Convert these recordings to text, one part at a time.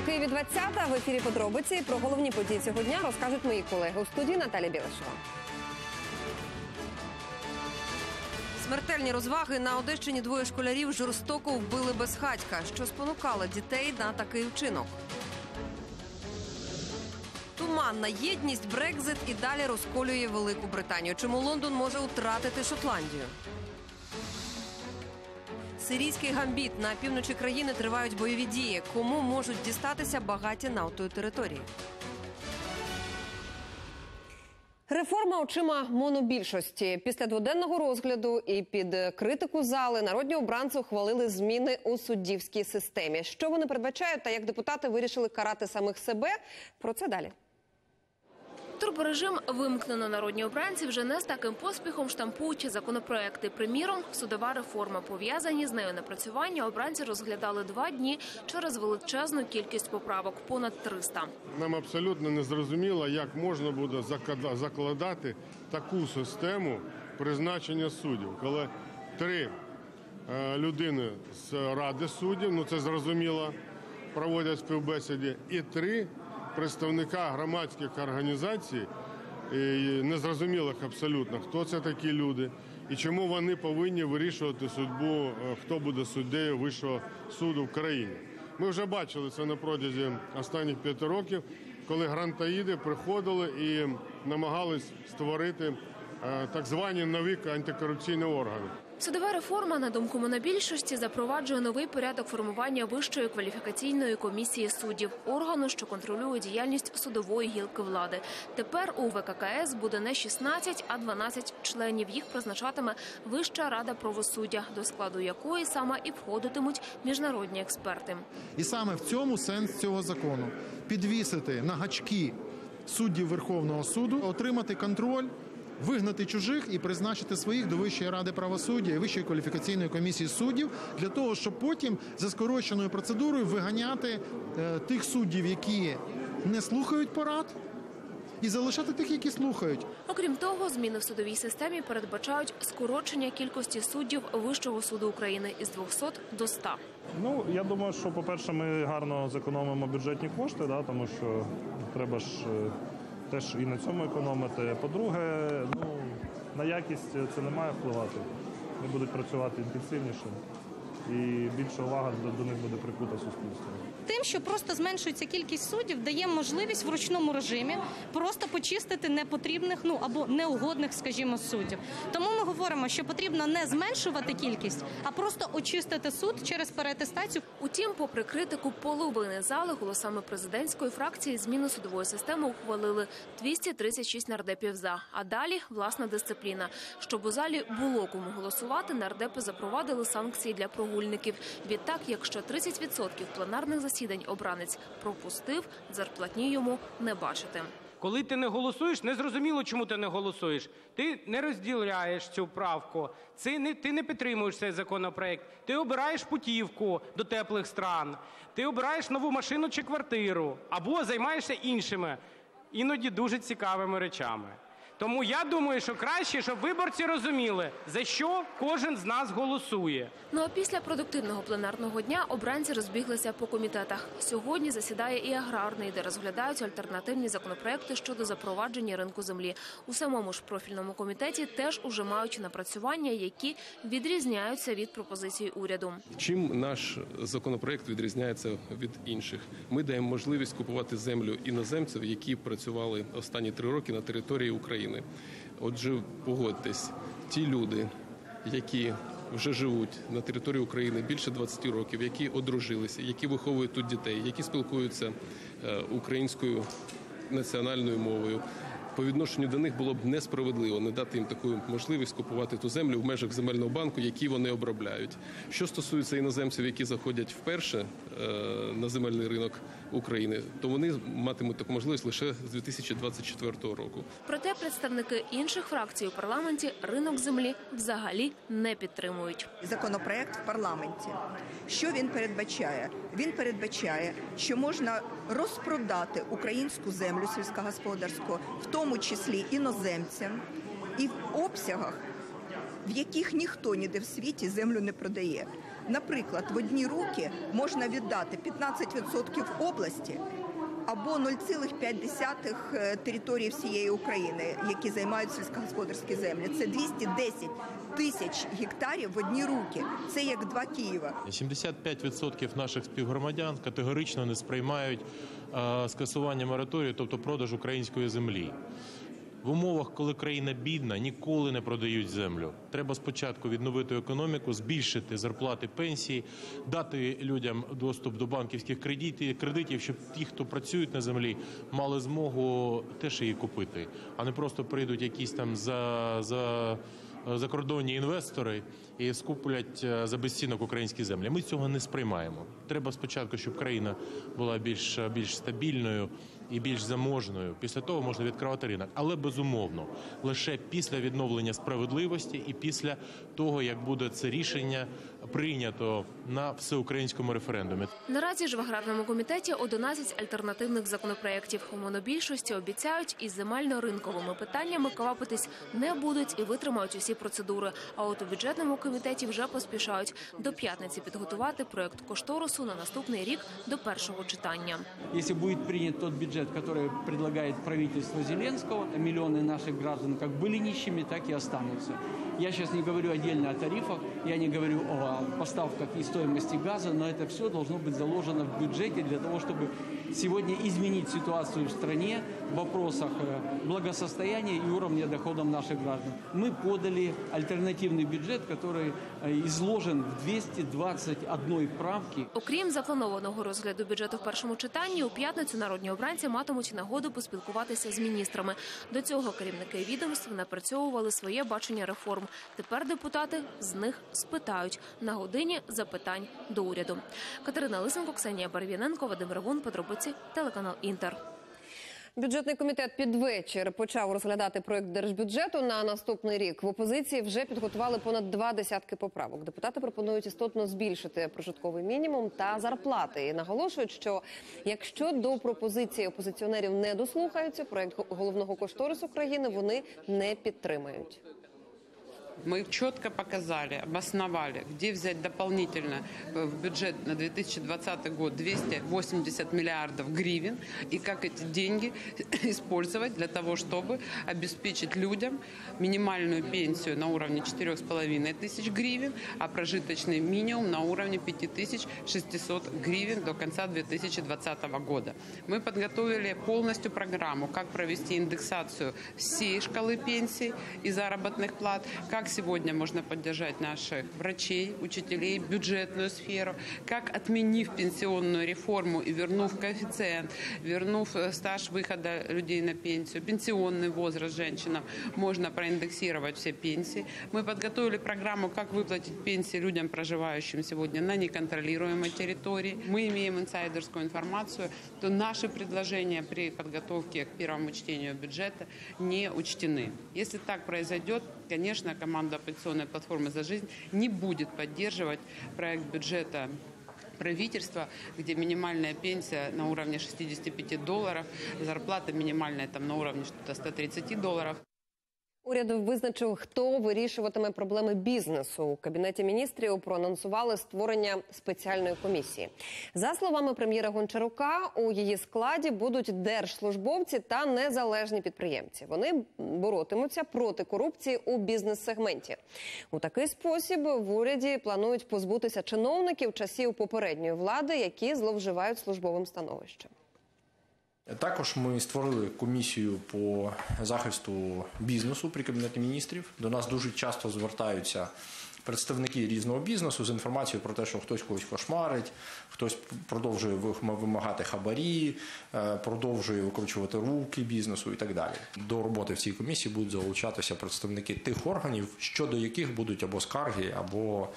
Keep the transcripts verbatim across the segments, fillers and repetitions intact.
Києві двадцята. В ефірі «Подробиці». Про головні події цього дня розкажуть мої колеги. У студії Наталя Білишева. Смертельні розваги. На Одещині двоє школярів жорстоко вбили безхатька, що спонукало дітей на такий вчинок. Туманна єдність, Брекзит і далі розколює Велику Британію. Чому Лондон може втратити Шотландію? Сирійський гамбіт. На півночі країни тривають бойові дії. Кому можуть дістатися багаті нафтою території? Реформа очима монобільшості. Після дводенного розгляду і під критику зали народні обранці ухвалили зміни у суддівській системі. Що вони передбачають та як депутати вирішили карати самих себе? Про це далі. Турборежим вимкнено. Народні обранці вже не з таким поспіхом штампують законопроекти. Приміром, судова реформа. Пов'язані з нею напрацювання обранці розглядали два дні через величезну кількість поправок – понад триста. Нам абсолютно не зрозуміло, як можна буде закладати таку систему призначення суддів, коли три людини з Ради суддів, ну це зрозуміло, проводять співбесіди, і три представника громадських організацій, незрозумілих абсолютно, хто це такі люди і чому вони повинні вирішувати судьбу, хто буде суддею Вищого суду в країні. Ми вже бачили це на протязі останніх п'яти років, коли грантоїди приходили і намагались створити так звані нові антикорупційні органи. Судова реформа, на думку монобільшості, запроваджує новий порядок формування Вищої кваліфікаційної комісії суддів – органу, що контролює діяльність судової гілки влади. Тепер у В К К С буде не шістнадцять, а дванадцять членів. Їх призначатиме Вища рада правосуддя, до складу якої саме і входитимуть міжнародні експерти. І саме в цьому сенс цього закону – підвісити на гачки суддів Верховного суду, отримати контроль, вигнати чужих і призначити своїх до Вищої ради правосуддя і Вищої кваліфікаційної комісії суддів для того, щоб потім за скороченою процедурою виганяти е, тих суддів, які не слухають порад, і залишати тих, які слухають. Окрім того, зміни в судовій системі передбачають скорочення кількості суддів Вищого суду України із двохсот до ста. Ну, я думаю, що, по-перше, ми гарно зекономимо бюджетні кошти, да, тому що треба ж теж і на цьому економити. По-друге, ну, на якість це не має впливати. Вони будуть працювати інтенсивніше і більша увага до, до них буде прикута суспільством. Тим, що просто зменшується кількість суддів, дає можливість в ручному режимі просто почистити непотрібних, ну або неугодних, скажімо, суддів. Тому ми говоримо, що потрібно не зменшувати кількість, а просто очистити суд через переатестацію. Утім, попри критику половини зали, голосами президентської фракції зміни судової системи ухвалили двісті тридцять шість нардепів за. А далі власна дисципліна. Щоб у залі було кому голосувати, нардепи запровадили санкції для прогульників. Відтак, якщо тридцять відсотків пленарних засідань обранець пропустив, зарплатні йому не бачити. Коли ти не голосуєш, не зрозуміло, чому ти не голосуєш. Ти не розділяєш цю правку, ти не, ти не підтримуєш цей законопроект, ти обираєш путівку до теплих стран, ти обираєш нову машину чи квартиру, або займаєшся іншими, іноді дуже цікавими речами. Тому я думаю, що краще, щоб виборці розуміли, за що кожен з нас голосує. Ну а після продуктивного пленарного дня обранці розбіглися по комітетах. Сьогодні засідає і аграрний, де розглядаються альтернативні законопроекти щодо запровадження ринку землі. У самому ж профільному комітеті теж уже мають напрацювання, які відрізняються від пропозицій уряду. Чим наш законопроект відрізняється від інших? Ми даємо можливість купувати землю іноземців, які працювали останні три роки на території України. Отже, погодьтесь, ті люди, які вже живуть на території України більше двадцяти років, які одружилися, які виховують тут дітей, які спілкуються українською національною мовою, по відношенню до них було б несправедливо не дати їм таку можливість купувати ту землю в межах земельного банку, які вони обробляють. Що стосується іноземців, які заходять вперше на земельний ринок України, то вони матимуть таку можливість лише з дві тисячі двадцять четвертого року. Проте представники інших фракцій у парламенті ринок землі взагалі не підтримують. Законопроект в парламенті. Що він передбачає? Він передбачає, що можна розпродати українську землю сільськогосподарську, в тому числі іноземцям, і в обсягах в яких ніхто ніде в світі землю не продає. Наприклад, в одні руки можна віддати п'ятнадцять відсотків області або нуль цілих п'ять десятих території всієї України, які займають сільськогосподарські землі. Це двісті десять тисяч гектарів в одні руки. Це як два Києва. сімдесят п'ять відсотків наших співгромадян категорично не сприймають е, скасування мораторію, тобто продаж української землі. В умовах, коли країна бідна, ніколи не продають землю. Треба спочатку відновити економіку, збільшити зарплати, пенсії, дати людям доступ до банківських кредитів, щоб ті, хто працюють на землі, мали змогу теж її купити, а не просто прийдуть якісь там за, за, закордонні інвестори і скуплять за безцінок українські землі. Ми цього не сприймаємо. Треба спочатку, щоб країна була більш, більш стабільною і більш заможною. Після того можна відкривати ринок. Але, безумовно, лише після відновлення справедливості і після того, як буде це рішення прийнято на всеукраїнському референдумі. Наразі ж в аграрному комітеті одинадцять альтернативних законопроєктів. У монобільшості обіцяють, із земельно-ринковими питаннями квапитись не будуть і витримають усі процедури. А от у бюджетному комітеті вже поспішають до п'ятниці підготувати проєкт кошторису на наступний рік до першого читання. Якщо буде прийнят той бюджет, який пропонує правительство Зеленського, мільйони наших граждан як були нищими, так і остануться. Я сейчас не говорю отдельно о тарифах, я не говорю о поставках и стоимости газа, но это все должно быть заложено в бюджете для того, чтобы сегодня изменить ситуацию в стране в вопросах благосостояния и уровня доходов наших граждан. Мы подали альтернативный бюджет, который изложен в двісті двадцять одній правці. Окрім запланованого розгляду бюджету в першому читанні, у п'ятницю народні обранці матимуть нагоду поспілкуватися з міністрами. До цього керівники відомств напрацьовували своє бачення реформ. Тепер депутати з них спитають. На годині запитань до уряду. Катерина Лисенко, Ксенія Барвіненко, Вадим Ревун, подробиці, телеканал Інтер. Бюджетний комітет під вечір почав розглядати проєкт держбюджету на наступний рік. В опозиції вже підготували понад два десятки поправок. Депутати пропонують істотно збільшити прожитковий мінімум та зарплати. І наголошують, що якщо до пропозиції опозиціонерів не дослухаються, проєкт головного кошторису країни вони не підтримають. Мы четко показали, обосновали, где взять дополнительно в бюджет на две тысячи двадцатый год двести восемьдесят миллиардов гривен и как эти деньги использовать для того, чтобы обеспечить людям минимальную пенсию на уровне четырёх с половиной тысяч гривен, а прожиточный минимум на уровне пяти тысяч шестисот гривен до конца две тысячи двадцатого года. Мы подготовили полностью программу, как провести индексацию всей шкалы пенсий и заработных плат, как сегодня можно поддержать наших врачей, учителей, бюджетную сферу, как, отменив пенсионную реформу и вернув коэффициент, вернув стаж выхода людей на пенсию, пенсионный возраст женщинам, можно проиндексировать все пенсии. Мы подготовили программу, как выплатить пенсии людям, проживающим сегодня на неконтролируемой территории. Мы имеем инсайдерскую информацию, то наши предложения при подготовке к первому чтению бюджета не учтены. Если так произойдет, конечно, команда оппозиционной платформы «За жизнь» не будет поддерживать проект бюджета правительства, где минимальная пенсия на уровне шестидесяти пяти долларов, зарплата минимальная там на уровне что-то ста тридцати долларов. Уряд визначив, хто вирішуватиме проблеми бізнесу. У Кабінеті міністрів проанонсували створення спеціальної комісії. За словами прем'єра Гончарука, у її складі будуть держслужбовці та незалежні підприємці. Вони боротимуться проти корупції у бізнес-сегменті. У такий спосіб в уряді планують позбутися чиновників часів попередньої влади, які зловживають службовим становищем. Також ми створили комісію по захисту бізнесу при Кабінеті міністрів. До нас дуже часто звертаються представники різного бізнесу з інформацією про те, що хтось когось кошмарить, хтось продовжує вимагати хабарі, продовжує викручувати руки бізнесу і так далі. До роботи в цій комісії будуть залучатися представники тих органів, щодо яких будуть або скарги, або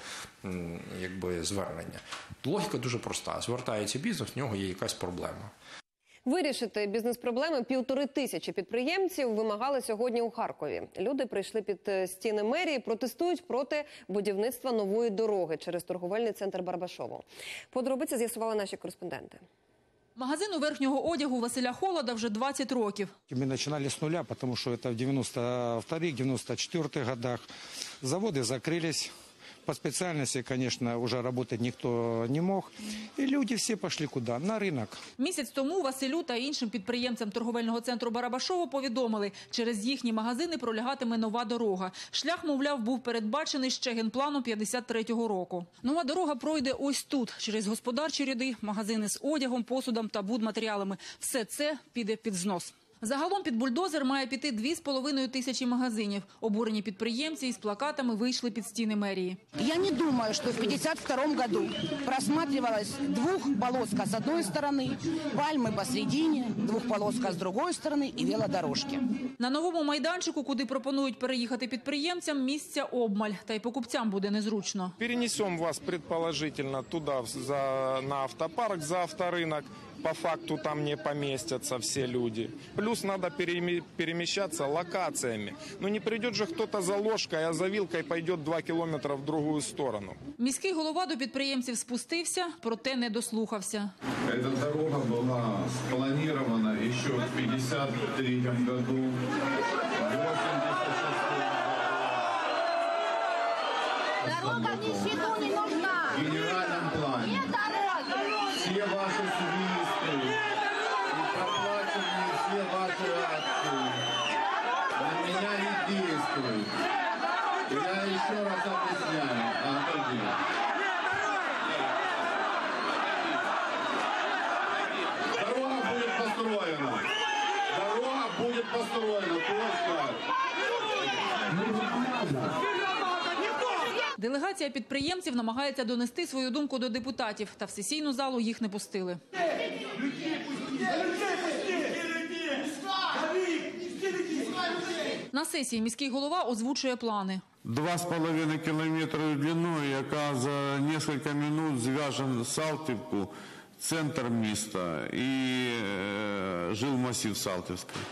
якби звернення. Логіка дуже проста. Звертається бізнес, в нього є якась проблема. Вирішити бізнес-проблеми півтори тисячі підприємців вимагали сьогодні у Харкові. Люди прийшли під стіни мерії, протестують проти будівництва нової дороги через торговельний центр Барабашово. Подробиці з'ясували наші кореспонденти. Магазину верхнього одягу Василя Холода вже двадцять років. Мы начинали с нуля, потому что это в девяносто вторых — девяносто четвёртых годах. Заводы закрылись. По специальности, конечно, уже работать никто не мог. И люди все пошли куда? На рынок. Місяць тому Василю та іншим підприємцям торговельного центру Барабашово повідомили, через їхні магазини пролягатиме нова дорога. Шлях, мовляв, був передбачений ще генпланом п'ятдесят третього року. Нова дорога пройде ось тут, через господарчі ряди, магазини з одягом, посудом та будматеріалами. Все це піде під знос. Загалом під бульдозер має піти дві з половиною тисячі магазинів. Обурені підприємці із плакатами вийшли під стіни мерії. Я не думаю, что в пятьдесят втором году просматривалась двухполоска с одной стороны, пальмы посредине, двухполоска с другой стороны и велодорожки. На новому майданчику, куди пропонують переїхати підприємцям, місця обмаль. Та й покупцям буде незручно. Перенесем вас предположительно туда, за, на автопарк, за авторынок. По факту там не поместятся все люди. Плюс надо перемещаться локациями. Ну не придет же кто-то за ложкой, а за вилкой пойдет два километра в другую сторону. Міський голова до підприємців спустився, проте не дослухався. Эта дорога была спланирована еще в пятьдесят третьем году. Дорога ничего не нужна. В генеральном плане. Все ваши свисты и проплаченные все ваши акции на меня не действуют. Я еще раз объясняю. Отойди. Дорога будет построена. Дорога будет построена. Точно. Делегація підприємців намагається донести свою думку до депутатів, та в сесійну залу їх не пустили. На сесії міський голова озвучує плани. Два з половиною кілометри длиною, яка за кілька хвилин зв'яже Салтівку, центр міста і е, жилмасив Салтівський.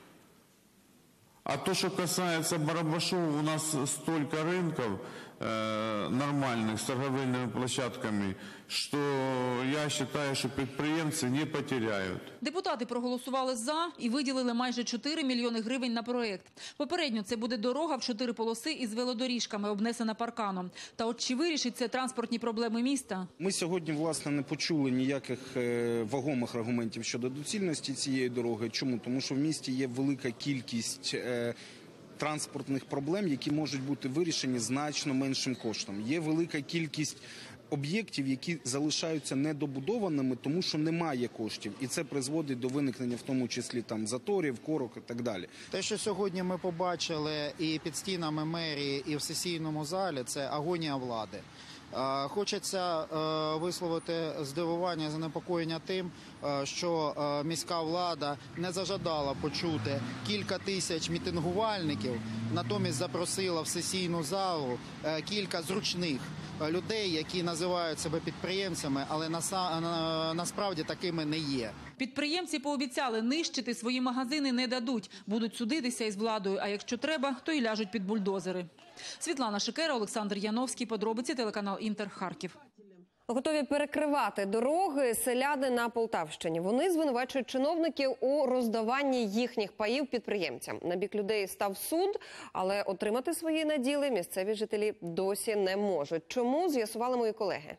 А то, что касается Барабашова, у нас столько рынков э, нормальных с торговельными площадками, что я считаю, что предприемцы не потеряют. Депутати проголосували за і виділили майже чотири мільйони гривень на проєкт. Попередньо це буде дорога в чотири полоси із велодоріжками, обнесена парканом. Та от чи вирішить це транспортні проблеми міста? Ми сьогодні, власне, не почули ніяких вагомих аргументів щодо доцільності цієї дороги. Чому? Тому що в місті є велика кількість транспортних проблем, які можуть бути вирішені значно меншим коштом. Є велика кількість об'єктів, які залишаються недобудованими, тому що немає коштів. І це призводить до виникнення в тому числі там заторів, корок і так далі. Те, що сьогодні ми побачили і під стінами мерії, і в сесійному залі, це агонія влади. Хочеться висловити здивування, занепокоєння тим, що міська влада не зажадала почути кілька тисяч мітингувальників, натомість запросила в сесійну залу кілька зручних людей, які називають себе підприємцями, але насправді такими не є. Підприємці пообіцяли, нищити свої магазини не дадуть. Будуть судитися із владою, а якщо треба, то й ляжуть під бульдозери. Світлана Шикера, Олександр Яновський. Подробиці, телеканал «Інтер», Харків. Готові перекривати дороги селяни на Полтавщині. Вони звинувачують чиновників у роздаванні їхніх паїв підприємцям. На бік людей став суд, але отримати свої наділи місцеві жителі досі не можуть. Чому, з'ясували мої колеги.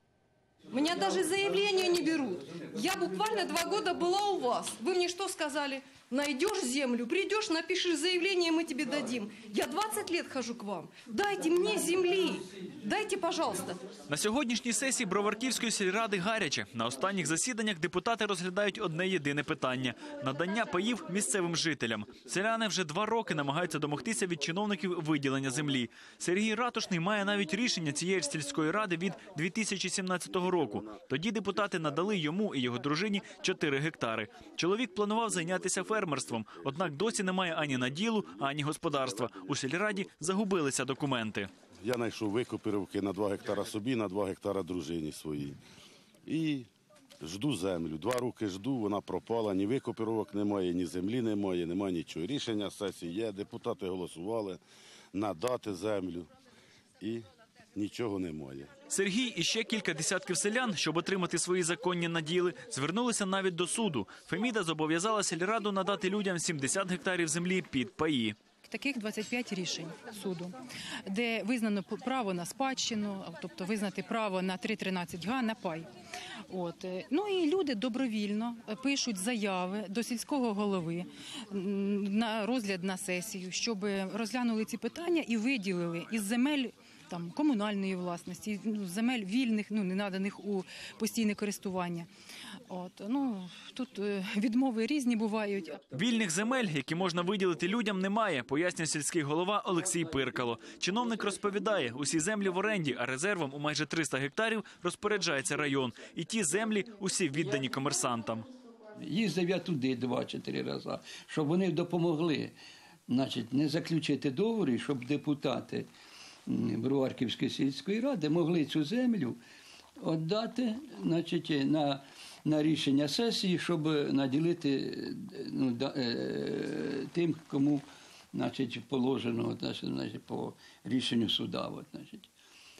Меня даже заявления не берут. Я буквально два года была у вас. Вы мне что сказали? Найдешь землю, придешь, напишешь заявление, мы тебе дадим. Я двадцать лет хожу к вам. Дайте мне земли. Дайте, пожалуйста. На сьогоднішній сесії Броварківської сільради гаряче. На останніх засіданнях депутати розглядають одне єдине питання – надання паїв місцевим жителям. Селяни вже два роки намагаються домогтися від чиновників виділення землі. Сергій Ратушний має навіть рішення цієї ж сільської ради від дві тисячі сімнадцятого року. Тоді депутати надали йому і його дружині чотири гектари. Чоловік планував зайнятися фермерством, однак досі немає ані наділу, ані господарства. У сільраді загубилися документи. Я знайшов викопірівки на два гектара собі, на два гектара дружині своїй. І жду землю. Два роки жду, вона пропала, ні викопірівок немає, ні землі немає, немає нічого. Рішення сесії є, депутати голосували надати землю. І нічого немає. Сергій і ще кілька десятків селян, щоб отримати свої законні наділи, звернулися навіть до суду. Феміда зобов'язала сільраду надати людям сімдесят гектарів землі під паї. Таких двадцять п'ять рішень суду, де визнано право на спадщину, тобто визнати право на три тринадцять га на пай. От. Ну і люди добровільно пишуть заяви до сільського голови на розгляд на сесію, щоб розглянули ці питання і виділили із земель там комунальної власності, земель вільних, ну не наданих у постійне користування. От, ну, тут е, відмови різні бувають. Вільних земель, які можна виділити людям, немає, пояснює сільський голова Олексій Пиркало. Чиновник розповідає, усі землі в оренді, а резервом у майже триста гектарів розпоряджається район. І ті землі усі віддані комерсантам. Їздив я туди два-чотири рази, щоб вони допомогли, значить, не заключити договори, щоб депутати Броварківської сільської ради могли цю землю віддати, значить, на, на рішення сесії, щоб наділити ну, да, е, тим, кому, значить, положено, значить, по рішенню суда. От, значить.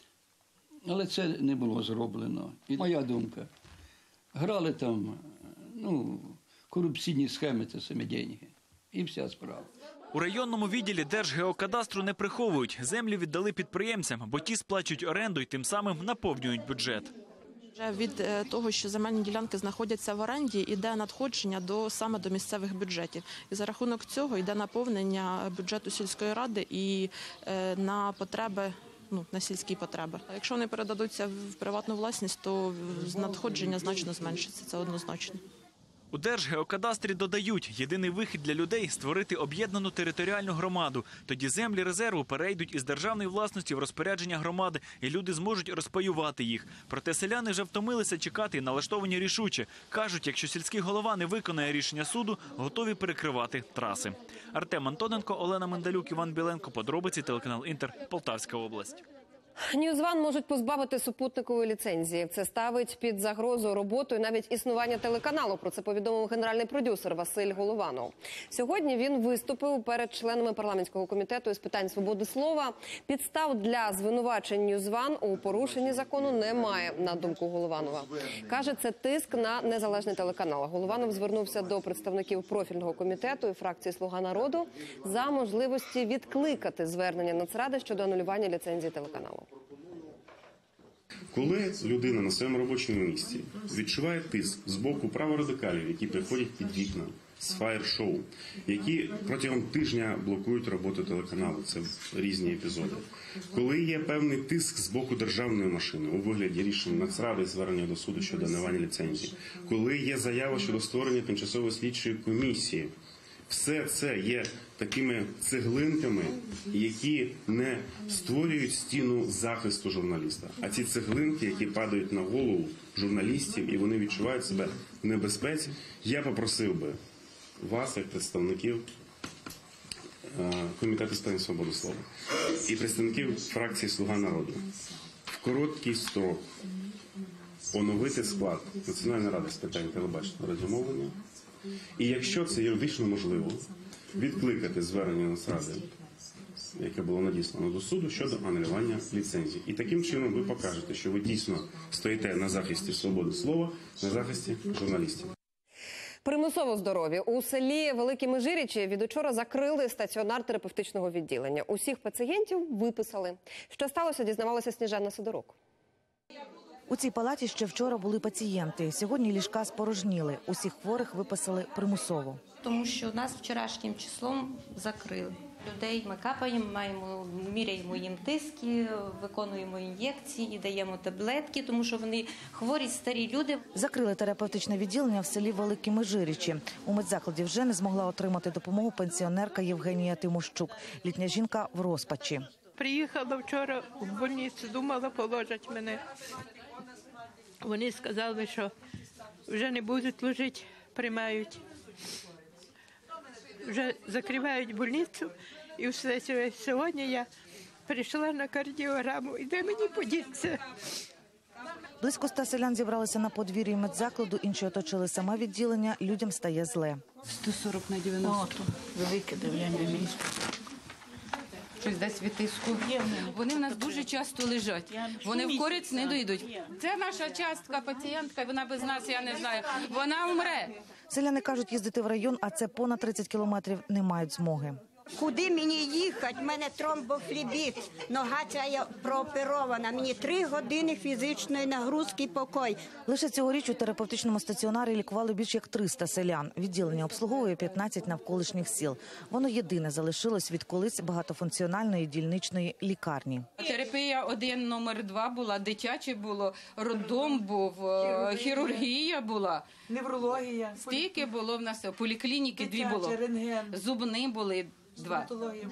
Але це не було зроблено. І моя думка, грали там, ну, корупційні схеми, це самі деньги. І вся справа. У районному відділі Держгеокадастру не приховують. Землі віддали підприємцям, бо ті сплачують оренду і тим самим наповнюють бюджет. Від того, що земельні ділянки знаходяться в оренді, йде надходження до, саме до місцевих бюджетів. І за рахунок цього йде наповнення бюджету сільської ради і е, на потреби, ну, на сільські потреби. Якщо вони передадуться в приватну власність, то надходження значно зменшиться, це однозначно. У Держгеокадастрі додають, єдиний вихід для людей – створити об'єднану територіальну громаду. Тоді землі резерву перейдуть із державної власності в розпорядження громади, і люди зможуть розпаювати їх. Проте селяни вже втомилися чекати і налаштовані рішуче. Кажуть, якщо сільський голова не виконає рішення суду, готові перекривати траси. Артем Антоненко, Олена Мендалюк, Іван Біленко. Подробиці, телеканал «Інтер», Полтавська область. Ньюзван можуть позбавити супутникової ліцензії. Це ставить під загрозу роботу і навіть існування телеканалу. Про це повідомив генеральний продюсер Василь Голованов. Сьогодні він виступив перед членами парламентського комітету із питань свободи слова. Підстав для звинувачень Ньюзван у порушенні закону немає, на думку Голованова. Каже, це тиск на незалежний телеканал. Голованов звернувся до представників профільного комітету і фракції «Слуга народу» за можливості відкликати звернення Нацради щодо анулювання ліцензії телеканалу. Коли людина на своєму робочому місці відчуває тиск з боку праворадикалів, які приходять під вікна з фаєр-шоу, які протягом тижня блокують роботу телеканалу, це різні епізоди. Коли є певний тиск з боку державної машини у вигляді рішень Нацради і звернення до суду щодо анулювання ліцензії, коли є заява щодо створення тимчасової слідчої комісії, все це є такими цеглинками, які не створюють стіну захисту журналіста, а ці цеглинки, які падають на голову журналістів, і вони відчувають себе в небезпеці. Я попросив би вас, як представників Комітету з питань свободи слова і представників фракції «Слуга народу» в короткий строк оновити склад Національної ради з питань телебачення та радіомовлення. І якщо це юридично можливо, відкликати звернення Нацради, яке було надіслано до суду, щодо анулювання ліцензії. І таким чином ви покажете, що ви дійсно стоїте на захисті свободи слова, на захисті журналістів. Примусово здорові. У селі Великі Межирічі від учора закрили стаціонар терапевтичного відділення. Усіх пацієнтів виписали. Що сталося, дізнавалася Сніжана Сидорук. У цій палаті ще вчора були пацієнти. Сьогодні ліжка спорожніли. Усіх хворих виписали примусово. Тому що нас вчорашнім числом закрили. Людей ми капаємо, маємо, міряємо їм тиски, виконуємо ін'єкції, даємо таблетки, тому що вони хворі, старі люди. Закрили терапевтичне відділення в селі Великі Межирічі. У медзакладі вже не змогла отримати допомогу пенсіонерка Євгенія Тимощук. Літня жінка в розпачі. Приїхала вчора в больницю, думала, положать мене. Вони сказали, що вже не будуть лежати, приймають. Вже закривають больницю, і все. Сьогодні я прийшла на кардіограму, і де мені подіться? Близько ста селян зібралися на подвір'ї медзакладу, інші оточили саме відділення, людям стає зле. сто сорок на дев'яносто. Велике давлення місце. щось десь від тиску. Вони в нас дуже часто лежать. Вони в корець не дойдуть. Це наша частка, пацієнтка, вона без нас, я не знаю, вона умре. Селяни кажуть, їздити в район, а це понад тридцять кілометрів, не мають змоги. Куди мені їхати? У мене тромбофлебіт, нога ця є прооперована. Мені три години фізичної нагрузки покой. Лише цьогоріч у терапевтичному стаціонарі лікували більш як триста селян. Відділення обслуговує п'ятнадцять навколишніх сіл. Воно єдине залишилось від колись багатофункціональної дільничної лікарні. Терапія один, номер два була, дитяче було, роддом був, хірургія була. Неврологія. Стільки було в нас, поліклініки дві було, зубні були два.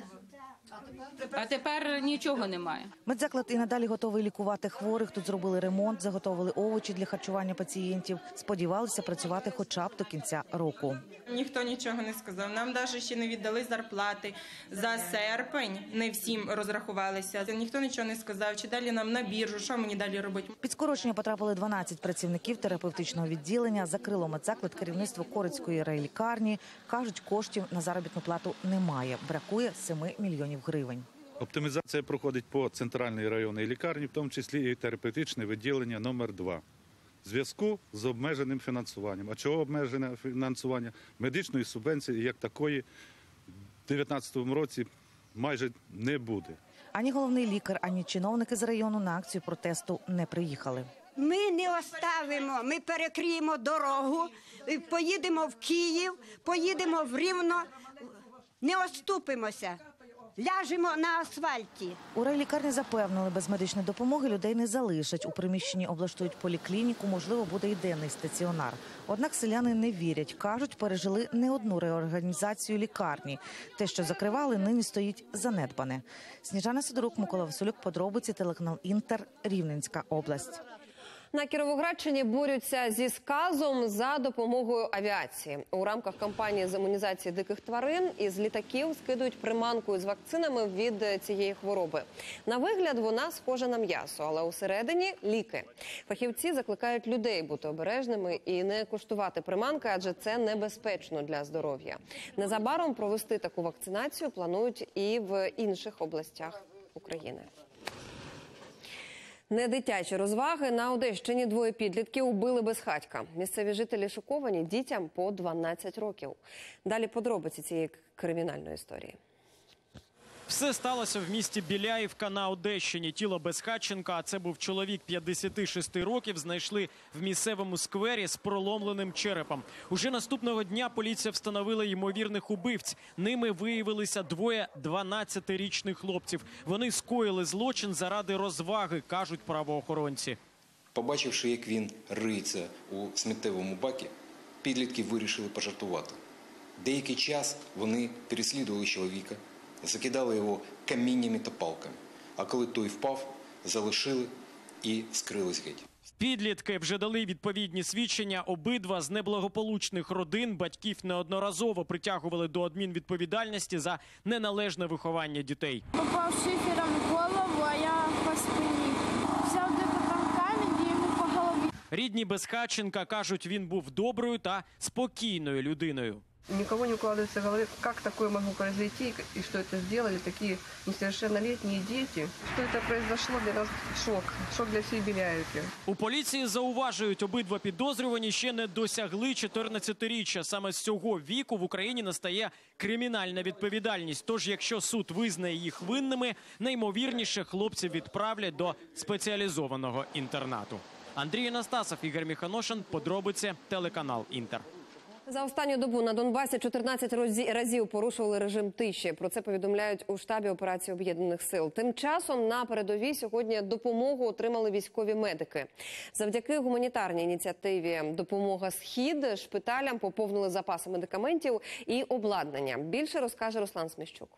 А тепер нічого немає. Медзаклад і надалі готовий лікувати хворих. Тут зробили ремонт, заготовили овочі для харчування пацієнтів. Сподівалися працювати хоча б до кінця року. Ніхто нічого не сказав. Нам навіть ще не віддали зарплати. За серпень не всім розрахувалися. Ніхто нічого не сказав, чи далі нам на біржу, що мені далі робити. Під скорочення потрапили дванадцять працівників терапевтичного відділення. Закрило медзаклад керівництво Корицької райлікарні. Кажуть, коштів на заробітну плату немає. Бракує семи мільйонів гривень. Оптимізація проходить по центральній районній лікарні, в тому числі і терапевтичне відділення номер два. В зв'язку з обмеженим фінансуванням. А чого обмежене фінансування? Медичної субвенції як такої в дві тисячі дев'ятнадцятому році майже не буде. Ані головний лікар, ані чиновники з району на акцію протесту не приїхали. Ми не оставимо, ми перекриємо дорогу, поїдемо в Київ, поїдемо в Рівно, не оступимося. Ляжемо на асфальті. У райлікарні запевнили, без медичної допомоги людей не залишать. У приміщенні облаштують поліклініку, можливо, буде і денний стаціонар. Однак селяни не вірять. Кажуть, пережили не одну реорганізацію лікарні. Те, що закривали, нині стоїть занедбане. Сніжана Сидорук, Микола Василюк, подробиці, телеканал «Інтер», Рівненська область. На Кіровоградщині борються зі сказом за допомогою авіації. У рамках кампанії з імунізації диких тварин із літаків скидують приманку з вакцинами від цієї хвороби. На вигляд вона схожа на м'ясо, але усередині – ліки. Фахівці закликають людей бути обережними і не куштувати приманки, адже це небезпечно для здоров'я. Незабаром провести таку вакцинацію планують і в інших областях України. Недитячі розваги. На Одещині двоє підлітків убили безхатька. Місцеві жителі шоковані, дітям по дванадцять років. Далі подробиці цієї кримінальної історії. Все сталося в місті Біляївка на Одещині. Тіло Безхатченка, а це був чоловік п'ятдесят шість років, знайшли в місцевому сквері з проломленим черепом. Уже наступного дня поліція встановила ймовірних убивць. Ними виявилися двоє дванадцятирічних хлопців. Вони скоїли злочин заради розваги, кажуть правоохоронці. Побачивши, як він риється у сміттєвому бакі, підлітки вирішили пожартувати. Деякий час вони переслідували чоловіка, закидали його каміннями та палками. А коли той впав, залишили і скрились геть. Підлітки вже дали відповідні свідчення. Обидва з неблагополучних родин. Батьків неодноразово притягували до адмінвідповідальності за неналежне виховання дітей. Попав шифером в голову, а я по спині. Взяв де-то там камінь і йому по голові. Рідні Безхатченка кажуть, він був доброю та спокійною людиною. Никого не укладывается в голове, как такое могло произойти, и что это сделали такие несовершеннолетние дети. Что это произошло, для нас шок. Шок для всей Біляївки. У поліції зауважують, обидва підозрювані ще не досягли чотирнадцятиріччя. Саме з цього віку в Україні настає кримінальна відповідальність. Тож, якщо суд визнає їх винними, найімовірніше хлопців відправлять до спеціалізованого інтернату. Андрій Анастасов, Ігор Міханошин, подробиці, телеканал «Інтер». За останню добу на Донбасі чотирнадцять разів порушували режим тиші. Про це повідомляють у штабі операції Об'єднаних сил. Тим часом на передовій сьогодні допомогу отримали військові медики. Завдяки гуманітарній ініціативі «Допомога Схід» шпиталям поповнили запаси медикаментів і обладнання. Більше розкаже Руслан Сміщук.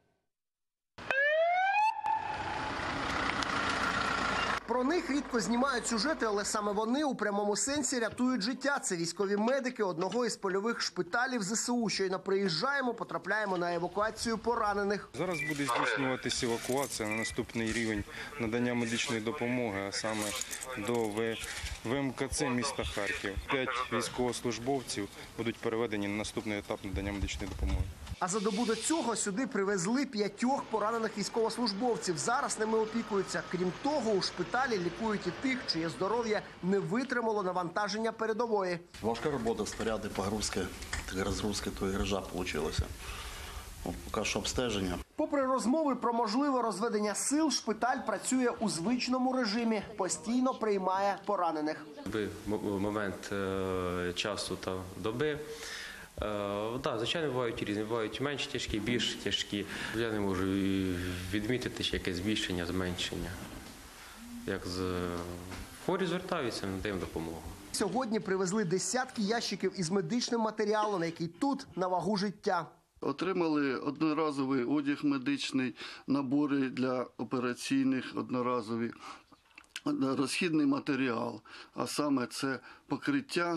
Про них рідко знімають сюжети, але саме вони у прямому сенсі рятують життя. Це військові медики одного із польових шпиталів ЗСУ. Щойно приїжджаємо, потрапляємо на евакуацію поранених. Зараз буде здійснюватися евакуація на наступний рівень надання медичної допомоги, а саме до ВМКЦ міста Харків. П'ять військовослужбовців будуть переведені на наступний етап надання медичної допомоги. А за добу до цього сюди привезли п'ятьох поранених військовослужбовців. Зараз ними опікуються. Крім того, у шпиталі лікують і тих, чиє здоров'я не витримало навантаження передової. Важка робота, снаряди, погрузки, розгрузки, то і грижа вийшла. Поки що обстеження. Попри розмови про можливе розведення сил, шпиталь працює у звичному режимі. Постійно приймає поранених. В момент е, часу та доби, е, да, звичайно, бувають різні. Бувають менш тяжкі, більш тяжкі. Я не можу відмітити ще якесь збільшення, зменшення. Як з хворі звертаються, надаємо допомогу. Сьогодні привезли десятки ящиків із медичним матеріалом, який тут на вагу життя. Отримали одноразовий одяг медичний, набори для операційних одноразові, розхідний матеріал, а саме це покриття,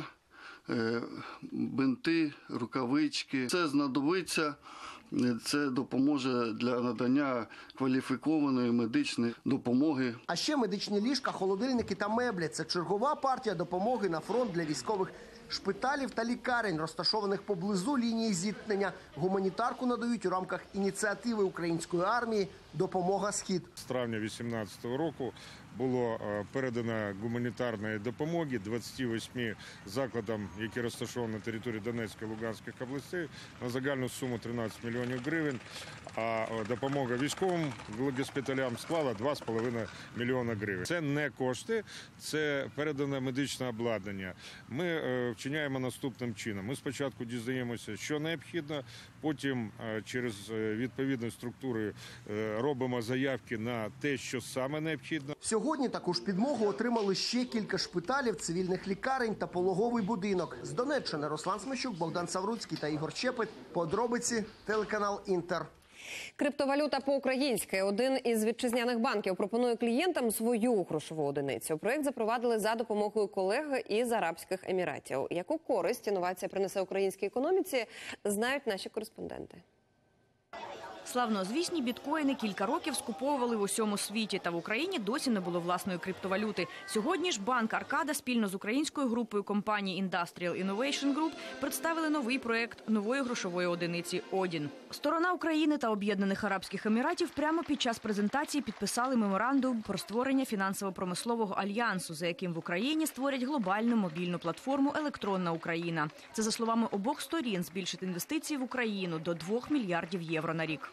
бинти, рукавички. Це знадобиться, це допоможе для надання кваліфікованої медичної допомоги. А ще медичні ліжка, холодильники та меблі – це чергова партія допомоги на фронт для військових шпиталів та лікарень, розташованих поблизу лінії зіткнення. Гуманітарку надають у рамках ініціативи української армії «Допомога Схід». З травня дві тисячі вісімнадцятого року було передано гуманітарної допомоги двадцяти восьми закладам, які розташовані на території Донецької та Луганської областей, на загальну суму тринадцять мільйонів гривень, а допомога військовим госпіталям склала два з половиною мільйона гривень. Це не кошти, це передане медичне обладнання. Ми вчиняємо наступним чином. Ми спочатку дізнаємося, що необхідно, потім через відповідні структури робимо заявки на те, що саме необхідно. Сьогодні таку ж підмогу отримали ще кілька шпиталів, цивільних лікарень та пологовий будинок. З Донеччини Руслан Смещук, Богдан Савруцький та Ігор Щепет. Подробиці телеканал «Інтер». Криптовалюта по-українськи. Один із вітчизняних банків пропонує клієнтам свою грошову одиницю. Проєкт запровадили за допомогою колег із Арабських Еміратів. Яку користь інновація принесе українській економіці, знають наші кореспонденти. Славнозвісні біткоїни кілька років скуповували в усьому світі, та в Україні досі не було власної криптовалюти. Сьогодні ж банк «Аркада» спільно з українською групою компаній Industrial Innovation Group представили новий проєкт нової грошової одиниці «Одін». Сторона України та Об'єднаних Арабських Еміратів прямо під час презентації підписали меморандум про створення фінансово-промислового альянсу, за яким в Україні створять глобальну мобільну платформу «Електронна Україна». Це, за словами обох сторін, збільшить інвестиції в Україну до двох мільярдів євро на рік.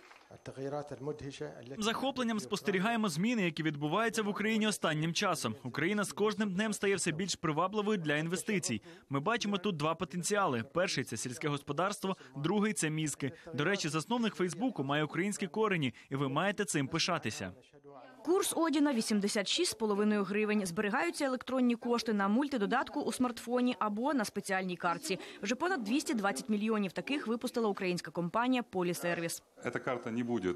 З захопленням спостерігаємо зміни, які відбуваються в Україні останнім часом. Україна з кожним днем стає все більш привабливою для інвестицій. Ми бачимо тут два потенціали. Перший – це сільське господарство, другий – це мізки. До речі, засновник Фейсбуку має українські корені, і ви маєте цим пишатися. Курс Одіна – вісімдесят шість з половиною гривень. Зберігаються електронні кошти на мультидодатку у смартфоні або на спеціальній картці. Вже понад двісті двадцять мільйонів таких випустила українська компанія «Полісервіс». Эта карта не будет,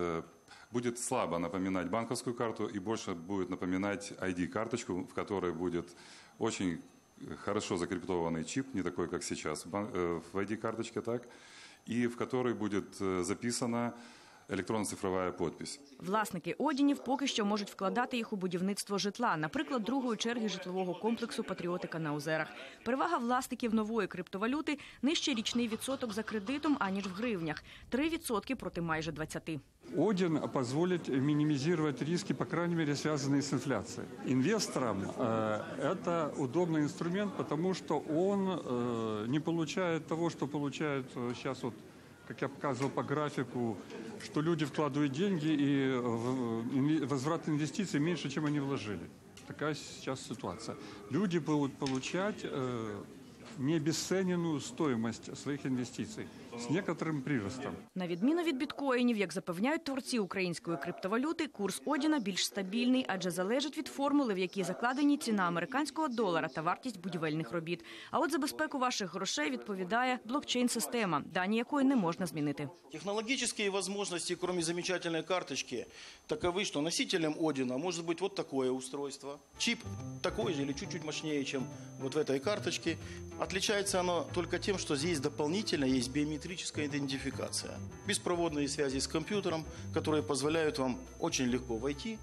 будет слабо напоминать банковскую карту и больше будет напоминать ай ди-карточку, в которой будет очень хорошо закриптованный чип, не такой, как сейчас в ай ди-карточке, так, и в которой будет записана електронно-цифрова підпис. Власники Одінів поки що можуть вкладати їх у будівництво житла, наприклад, другої черги житлового комплексу «Патріотика» на Озерах. Перевага власників нової криптовалюти – нижчий річний відсоток за кредитом, аніж в гривнях – три відсотки проти майже двадцяти. Один позволит минимизировать риски, по крайней мере, связанные с инфляцией. Инвесторам э, это удобный инструмент, потому что он э, не получает того, что получает э, сейчас вот, как я показывал по графику, что люди вкладывают деньги, и возврат инвестиций меньше, чем они вложили. Такая сейчас ситуация. Люди будут получать э, необесцененную стоимость своїх інвестицій з некоторим приростом. На відміну від біткоїнів, як запевняють творці української криптовалюти, курс Одіна більш стабільний, адже залежить від формули, в якій закладені ціна американського долара та вартість будівельних робіт. А от за безпеку ваших грошей відповідає блокчейн-система, дані якої не можна змінити. Технологические возможности, кроме замечательной карточки, таковы, что носителем Одина может быть вот такое устройство. Чип такой же или чуть-чуть мощнее, чем вот в этой карточке. Отличается оно только тем, что здесь дополнительно есть биометрическая идентификация. Беспроводные связи с компьютером, которые позволяют вам очень легко войти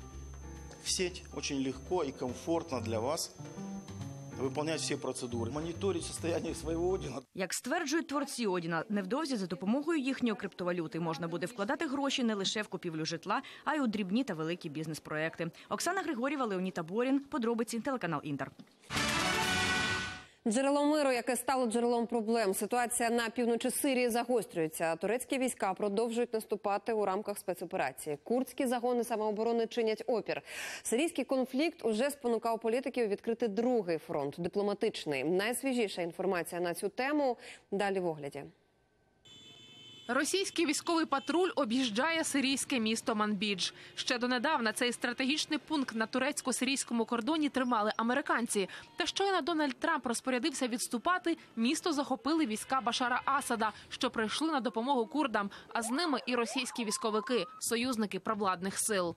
в сеть, очень легко и комфортно для вас выполнять все процедуры, мониторить состояние своего Одина. Як стверджують творці Одіна, невдовзі за допомогою їхньої криптовалюти можна буде вкладати гроші не лише в купівлю житла, а й у дрібні та великі бізнес-проекти. Оксана Григорєва, Леонід Таборін. Подробиці, телеканал «Інтер». Джерело миру, яке стало джерелом проблем. Ситуація на півночі Сирії загострюється. Турецькі війська продовжують наступати у рамках спецоперації. Курдські загони самооборони чинять опір. Сирійський конфлікт уже спонукав політиків відкрити другий фронт – дипломатичний. Найсвіжіша інформація на цю тему далі в огляді. Російський військовий патруль об'їжджає сирійське місто Манбідж. Ще донедавна цей стратегічний пункт на турецько-сирійському кордоні тримали американці. Та щойно Дональд Трамп розпорядився відступати, місто захопили війська Башара Асада, що прийшли на допомогу курдам, а з ними і російські військовики, союзники провладних сил.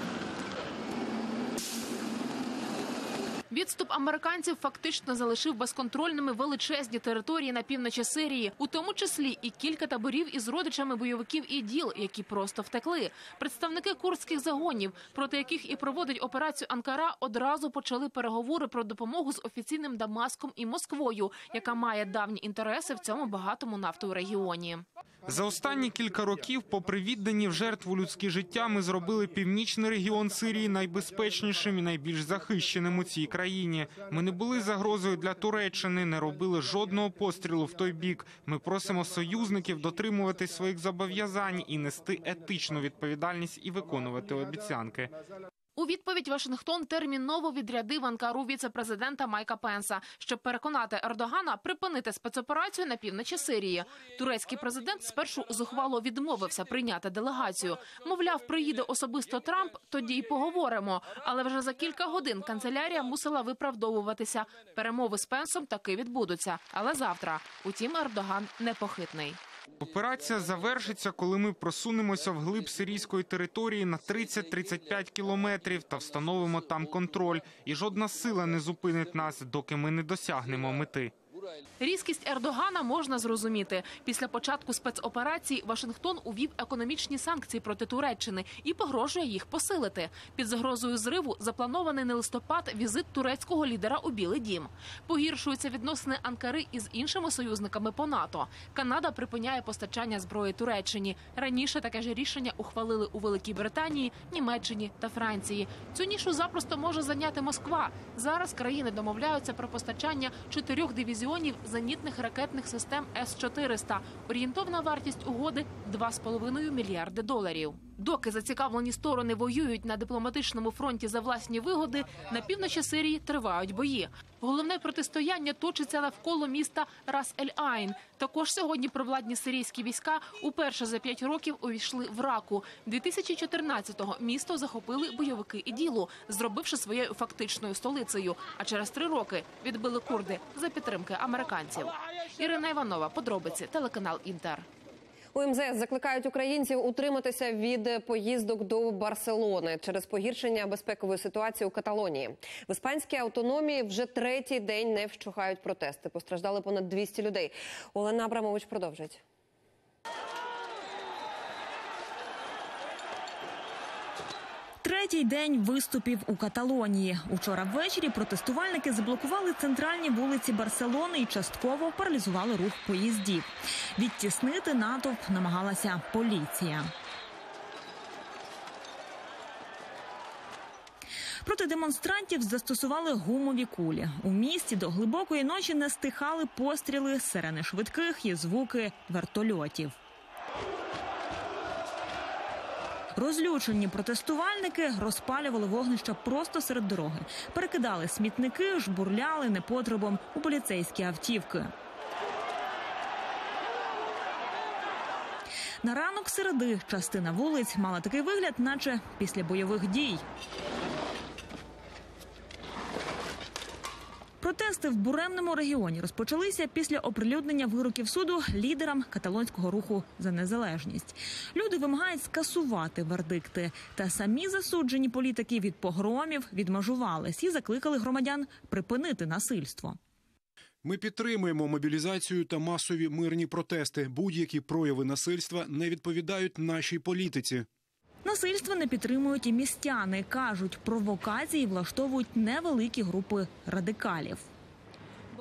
Відступ американців фактично залишив безконтрольними величезні території на півночі Сирії, у тому числі і кілька таборів із родичами бойовиків ІДІЛ, які просто втекли. Представники курдських загонів, проти яких і проводить операцію Анкара, одразу почали переговори про допомогу з офіційним Дамаском і Москвою, яка має давні інтереси в цьому багатому нафтовому регіоні. За останні кілька років, попри віддані в жертву людські життя, ми зробили північний регіон Сирії найбезпечнішим і найбільш захищеним у цій країні. Ми не були загрозою для Туреччини, не робили жодного пострілу в той бік. Ми просимо союзників дотримуватись своїх зобов'язань і нести етичну відповідальність і виконувати обіцянки. У відповідь Вашингтон терміново відрядив Анкару віце-президента Майка Пенса, щоб переконати Ердогана припинити спецоперацію на півночі Сирії. Турецький президент спершу зухвало відмовився прийняти делегацію. Мовляв, приїде особисто Трамп, тоді й поговоримо. Але вже за кілька годин канцелярія мусила виправдовуватися. Перемови з Пенсом таки відбудуться, але завтра. Утім, Ердоган непохитний. Операція завершиться, коли ми просунемося вглиб сирійської території на тридцять-тридцять п'ять кілометрів та встановимо там контроль. І жодна сила не зупинить нас, доки ми не досягнемо мети. Різкість Ердогана можна зрозуміти. Після початку спецоперації Вашингтон увів економічні санкції проти Туреччини і погрожує їх посилити. Під загрозою зриву запланований на листопад візит турецького лідера у Білий дім. Погіршуються відносини Анкари із іншими союзниками по НАТО. Канада припиняє постачання зброї Туреччині. Раніше таке ж рішення ухвалили у Великій Британії, Німеччині та Франції. Цю нішу запросто може зайняти Москва. Зараз країни домовляються про постачання чотирьох дивізіонів зенітних ракетних систем С чотириста. Орієнтовна вартість угоди – два з половиною мільярди доларів. Доки зацікавлені сторони воюють на дипломатичному фронті за власні вигоди, на півночі Сирії тривають бої. Головне протистояння точиться навколо міста Рас-ель-Айн. Також сьогодні провладні сирійські війська уперше за п'ять років увійшли в Раку. дві тисячі чотирнадцятого місто захопили бойовики ІДІЛу, зробивши своєю фактичною столицею. А через три роки відбили курди за підтримки американців. Ірина Іванова, подробиці, телеканал «Інтер». У ем зе ес закликають українців утриматися від поїздок до Барселони через погіршення безпекової ситуації у Каталонії. В іспанській автономії вже третій день не вщухають протести. Постраждали понад двісті людей. Олена Абрамович продовжить. Третій день виступів у Каталонії. Учора ввечері протестувальники заблокували центральні вулиці Барселони і частково паралізували рух поїздів. Відтіснити натовп намагалася поліція. Проти демонстрантів застосували гумові кулі. У місті до глибокої ночі не стихали постріли, сирени швидких і звуки вертольотів. Розлючені протестувальники розпалювали вогнища просто серед дороги. Перекидали смітники, жбурляли непотребом у поліцейські автівки. На ранок середи частина вулиць мала такий вигляд, наче після бойових дій. Протести в буремному регіоні розпочалися після оприлюднення вироків суду лідерам каталонського руху за незалежність. Люди вимагають скасувати вердикти. Та самі засуджені політики від погромів відмежувались і закликали громадян припинити насильство. Ми підтримуємо мобілізацію та масові мирні протести. Будь-які прояви насильства не відповідають нашій політиці. Насильство не підтримують і містяни. Кажуть, провокації влаштовують невеликі групи радикалів.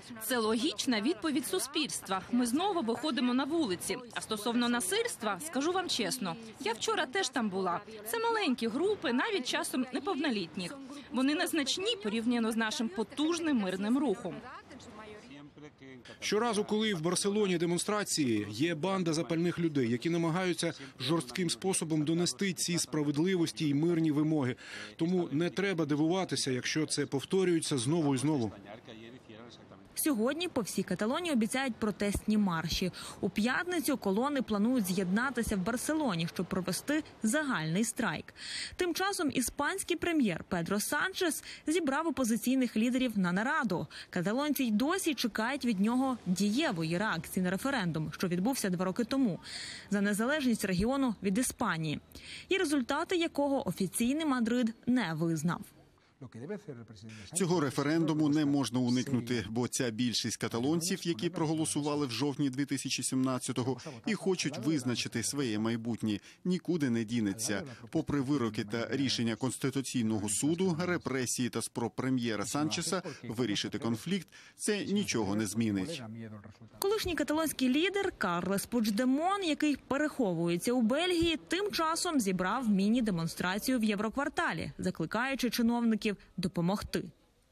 Це логічна відповідь суспільства. Ми знову виходимо на вулиці. А стосовно насильства, скажу вам чесно, я вчора теж там була. Це маленькі групи, навіть часом неповнолітніх. Вони незначні порівняно з нашим потужним мирним рухом. Щоразу, коли в Барселоні демонстрації, є банда запальних людей, які намагаються жорстким способом донести ці справедливості і мирні вимоги. Тому не треба дивуватися, якщо це повторюється знову і знову. Сьогодні по всій Каталонії обіцяють протестні марші. У п'ятницю колони планують з'єднатися в Барселоні, щоб провести загальний страйк. Тим часом іспанський прем'єр Педро Санчес зібрав опозиційних лідерів на нараду. Каталонці й досі чекають від нього дієвої реакції на референдум, що відбувся два роки тому, за незалежність регіону від Іспанії, і результати якого офіційний Мадрид не визнав. Цього референдуму не можна уникнути, бо ця більшість каталонців, які проголосували в жовтні дві тисячі сімнадцятого і хочуть визначити своє майбутнє, нікуди не дінеться. Попри вироки та рішення Конституційного суду, репресії та спроб прем'єра Санчеса вирішити конфлікт, це нічого не змінить. Колишній каталонський лідер Карлес Пучдемон, який переховується у Бельгії, тим часом зібрав міні-демонстрацію в Єврокварталі, закликаючи чиновників допомогти.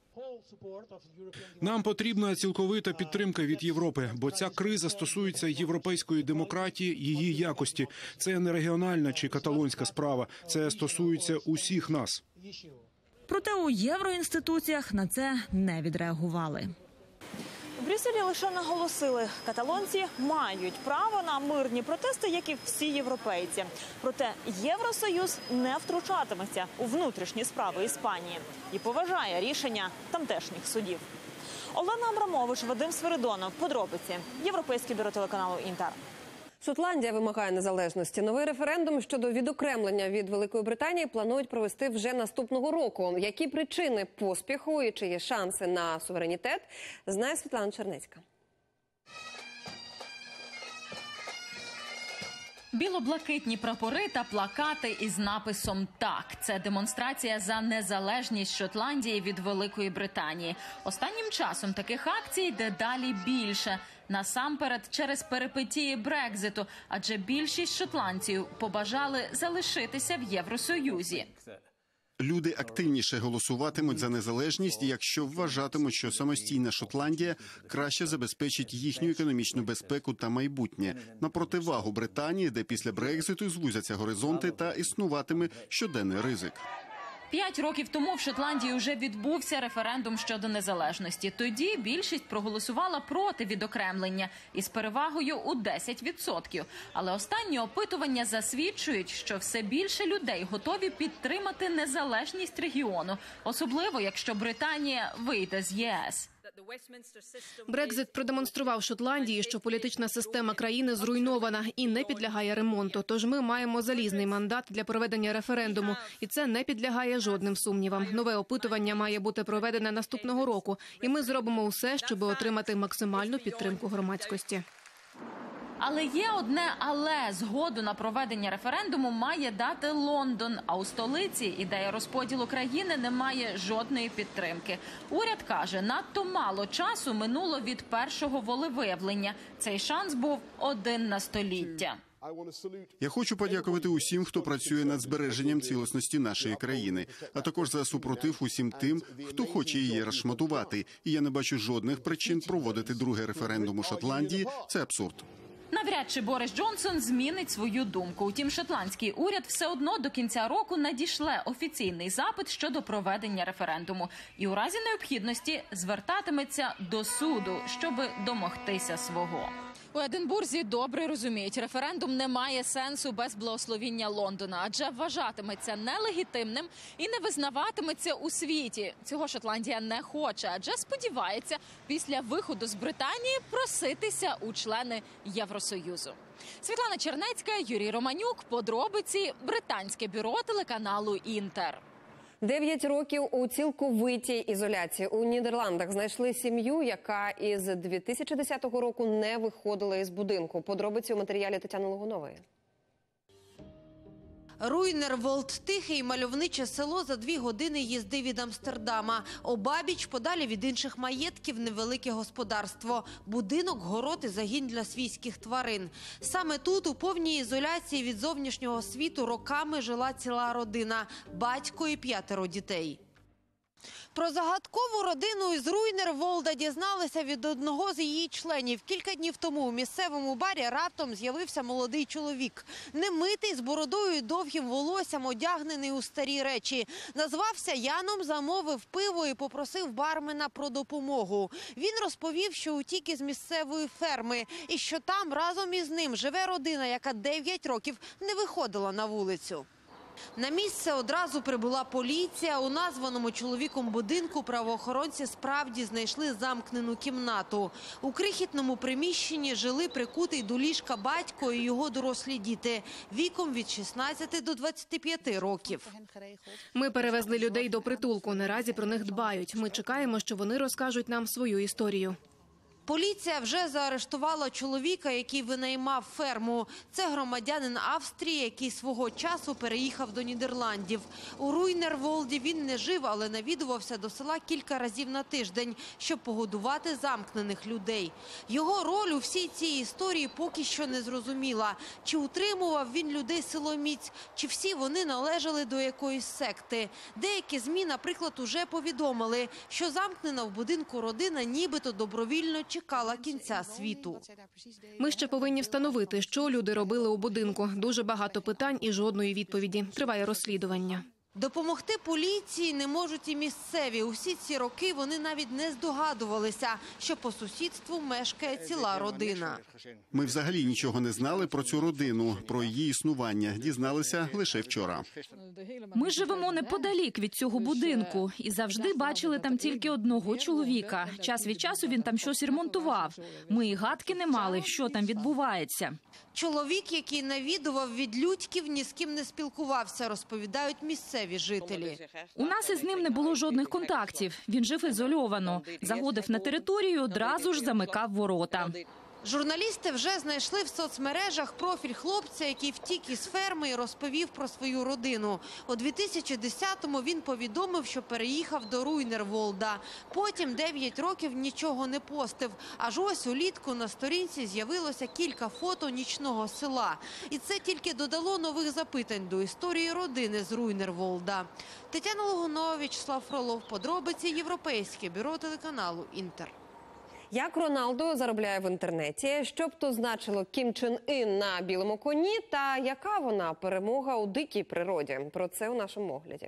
Нам потрібна цілковита підтримка від Європи, бо ця криза стосується європейської демократії, її якості. Це не регіональна чи каталонська справа, це стосується усіх нас. Проте у євроінституціях на це не відреагували. В Брюсселі лише наголосили, каталонці мають право на мирні протести, як і всі європейці. Проте Євросоюз не втручатиметься у внутрішні справи Іспанії і поважає рішення тамтешніх судів. Олена Абрамович, Вадим Свиридонов. Подробиці. Європейське бюро телеканалу «Інтер». Шотландія вимагає незалежності. Новий референдум щодо відокремлення від Великої Британії планують провести вже наступного року. Які причини поспіху і чи є шанси на суверенітет, знає Світлана Чернецька. Біло-блакитні прапори та плакати із написом «Так». Це демонстрація за незалежність Шотландії від Великої Британії. Останнім часом таких акцій дедалі більше. Насамперед через перипетії Брекзиту, адже більшість шотландців побажали залишитися в Євросоюзі. Люди активніше голосуватимуть за незалежність, якщо вважатимуть, що самостійна Шотландія краще забезпечить їхню економічну безпеку та майбутнє, на противагу Британії, де після Брекзиту звузяться горизонти та існуватиме щоденний ризик. П'ять років тому в Шотландії вже відбувся референдум щодо незалежності. Тоді більшість проголосувала проти відокремлення із перевагою у десять відсотків. Але останні опитування засвідчують, що все більше людей готові підтримати незалежність регіону, особливо якщо Британія вийде з ЄС. Брекзит продемонстрував Шотландії, що політична система країни зруйнована і не підлягає ремонту. Тож ми маємо залізний мандат для проведення референдуму. І це не підлягає жодним сумнівам. Нове опитування має бути проведене наступного року. І ми зробимо усе, щоб отримати максимальну підтримку громадськості. Але є одне «але». Згоду на проведення референдуму має дати Лондон, а у столиці ідея розподілу країни не має жодної підтримки. Уряд каже, надто мало часу минуло від першого волевиявлення. Цей шанс був один на століття. Я хочу подякувати усім, хто працює над збереженням цілісності нашої країни, а також за супротив усім тим, хто хоче її розшматувати. І я не бачу жодних причин проводити другий референдум у Шотландії. Це абсурд. Навряд чи Борис Джонсон змінить свою думку. Утім, шотландський уряд все одно до кінця року надішле офіційний запит щодо проведення референдуму. І у разі необхідності звертатиметься до суду, щоб домогтися свого. У Единбурзі добре розуміють, референдум не має сенсу без благословіння Лондона, адже вважатиметься нелегітимним і не визнаватиметься у світі. Цього Шотландія не хоче, адже сподівається після виходу з Британії проситися у члени Євросоюзу. Світлана Чернецька, Юрій Романюк. Подробиці. Британське бюро телеканалу «Інтер». Дев'ять років у цілковитій ізоляції. У Нідерландах знайшли сім'ю, яка із дві тисячі десятого року не виходила із будинку. Подробиці у матеріалі Тетяни Логунової. Руйнерволд – тихе і мальовниче село за дві години їзди від Амстердама. Обабіч, подалі від інших маєтків, невелике господарство. Будинок, город і загін для свійських тварин. Саме тут, у повній ізоляції від зовнішнього світу, роками жила ціла родина – батько і п'ятеро дітей. Про загадкову родину із Руйнерволда дізналися від одного з її членів. Кілька днів тому у місцевому барі раптом з'явився молодий чоловік. Немитий, з бородою і довгим волоссям, одягнений у старі речі. Назвався Яном, замовив пиво і попросив бармена про допомогу. Він розповів, що утік із місцевої ферми і що там разом із ним живе родина, яка дев'ять років не виходила на вулицю. На місце одразу прибула поліція. У названому чоловіком будинку правоохоронці справді знайшли замкнену кімнату. У крихітному приміщенні жили прикутий до ліжка батько і його дорослі діти віком від шістнадцяти до двадцяти п'яти років. Ми перевезли людей до притулку. Наразі про них дбають. Ми чекаємо, що вони розкажуть нам свою історію. Поліція вже заарештувала чоловіка, який винаймав ферму. Це громадянин Австрії, який свого часу переїхав до Нідерландів. У Руйнерволді він не жив, але навідувався до села кілька разів на тиждень, щоб погодувати замкнених людей. Його роль у всій цій історії поки що не зрозуміла. Чи утримував він людей силоміць, чи всі вони належали до якоїсь секти. Деякі ЗМІ, наприклад, уже повідомили, що замкнена в будинку родина нібито добровільно чекала кінця світу. Ми ще повинні встановити, що люди робили у будинку. Дуже багато питань і жодної відповіді. Триває розслідування. Допомогти поліції не можуть і місцеві. Усі ці роки вони навіть не здогадувалися, що по сусідству мешкає ціла родина. Ми взагалі нічого не знали про цю родину, про її існування. Дізналися лише вчора. Ми живемо неподалік від цього будинку і завжди бачили там тільки одного чоловіка. Час від часу він там щось ремонтував. Ми і гадки не мали, що там відбувається. Чоловік, який навідував від людьків, ні з ким не спілкувався, розповідають місцеві жителі. У нас із ним не було жодних контактів. Він жив ізольовано. Заходив на територію, одразу ж замикав ворота. Журналісти вже знайшли в соцмережах профіль хлопця, який втік із ферми і розповів про свою родину. У дві тисячі десятому він повідомив, що переїхав до Руйнерволда. Потім дев'ять років нічого не постив. Аж ось улітку на сторінці з'явилося кілька фото нічного села. І це тільки додало нових запитань до історії родини з Руйнерволда. Тетяна Логунова, В'ячеслав Фролов. Подробиці. Європейське бюро телеканалу «Інтер». Як Роналдо заробляє в інтернеті, що б то значило Кім Чен Ін на білому коні та яка вона перемога у дикій природі? Про це у нашому огляді.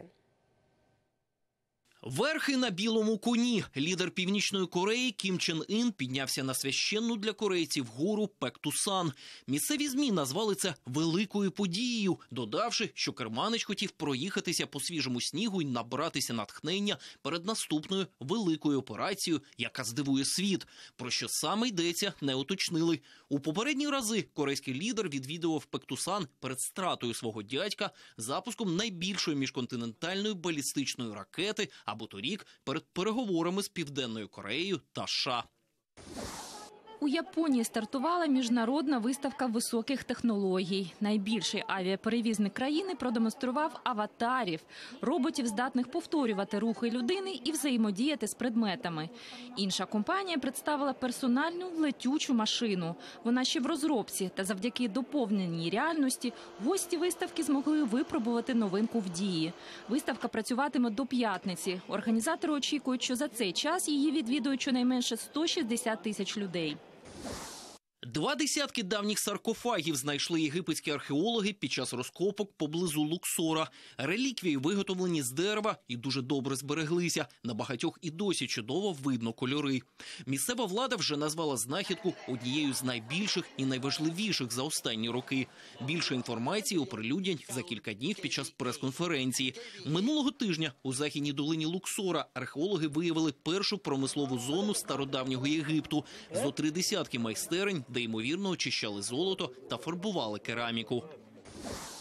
Верхи на білому коні. Лідер Північної Кореї Кім Чен Ін піднявся на священну для корейців гору Пектусан. Місцеві ЗМІ назвали це великою подією, додавши, що керманич хотів проїхатися по свіжому снігу і набратися натхнення перед наступною великою операцією, яка здивує світ. Про що саме йдеться, не уточнили. У попередні рази корейський лідер відвідував Пектусан перед стратою свого дядька, запуском найбільшої міжконтинентальної балістичної ракети, або торік перед переговорами з Південною Кореєю та США. У Японії стартувала міжнародна виставка високих технологій. Найбільший авіаперевізник країни продемонстрував аватарів – роботів, здатних повторювати рухи людини і взаємодіяти з предметами. Інша компанія представила персональну летючу машину. Вона ще в розробці, та завдяки доповненій реальності гості виставки змогли випробувати новинку в дії. Виставка працюватиме до п'ятниці. Організатори очікують, що за цей час її відвідують щонайменше сто шістдесят тисяч людей. Два десятки давніх саркофагів знайшли єгипетські археологи під час розкопок поблизу Луксора. Реліквії виготовлені з дерева і дуже добре збереглися. На багатьох і досі чудово видно кольори. Місцева влада вже назвала знахідку однією з найбільших і найважливіших за останні роки. Більше інформації оприлюднять за кілька днів під час прес-конференції. Минулого тижня у західній долині Луксора археологи виявили першу промислову зону стародавнього Єгипту. Зо три десятки майстерень, де ймовірно очищали золото та фарбували кераміку.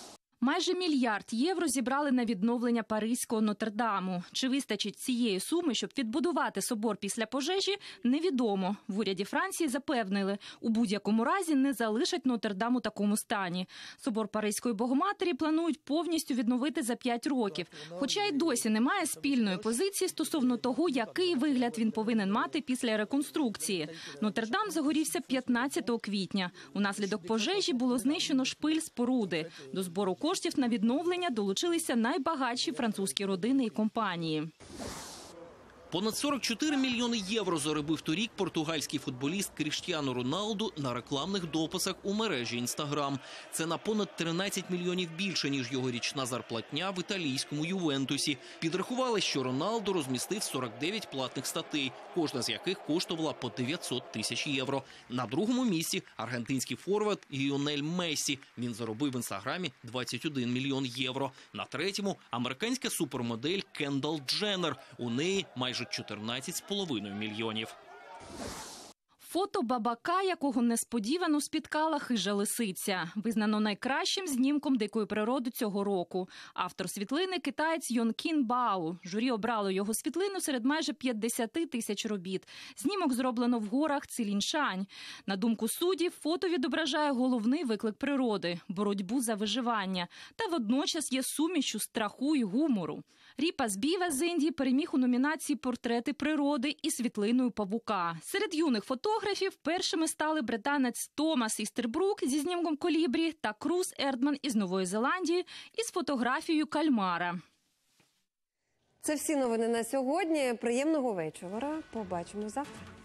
Майже мільярд євро зібрали на відновлення паризького Нотр-Даму. Чи вистачить цієї суми, щоб відбудувати собор після пожежі, невідомо. В уряді Франції запевнили, у будь-якому разі не залишать Нотр-Дам у такому стані. Собор Паризької Богоматері планують повністю відновити за п'ять років. Хоча й досі немає спільної позиції стосовно того, який вигляд він повинен мати після реконструкції. Нотр-Дам загорівся п'ятнадцятого квітня. Унаслідок пожежі було знищено шпиль споруди. До збору коштів на відновлення долучилися найбагатші французькі родини і компанії. Понад сорок чотири мільйони євро заробив торік португальський футболіст Кріштіану Роналду на рекламних дописах у мережі Інстаграм. Це на понад тринадцять мільйонів більше, ніж його річна зарплатня в італійському Ювентусі. Підрахували, що Роналду розмістив сорок дев'ять платних статей, кожна з яких коштувала по дев'ятсот тисяч євро. На другому місці аргентинський форвард Ліонель Мессі. Він заробив в Інстаграмі двадцять один мільйон євро. На третьому американська супермодель Кендал Дженнер. У неї майже чотирнадцять з половиною мільйонів. Фото бабака, якого несподівано спіткала хижа лисиця. Визнано найкращим знімком дикої природи цього року. Автор світлини – китаєць Йон Кін Бао. Журі обрало його світлину серед майже п'ятдесят тисяч робіт. Знімок зроблено в горах Циліншань. На думку суддів, фото відображає головний виклик природи – боротьбу за виживання. Та водночас є сумішю страху і гумору. Ріпас Біва з Індії переміг у номінації «Портрети природи» і світлиною павука. Серед юних фотографів першими стали британець Томас Істербрук зі знімком колібрі та Круз Ердман із Нової Зеландії із фотографією кальмара. Це всі новини на сьогодні. Приємного вечора. Побачимо завтра.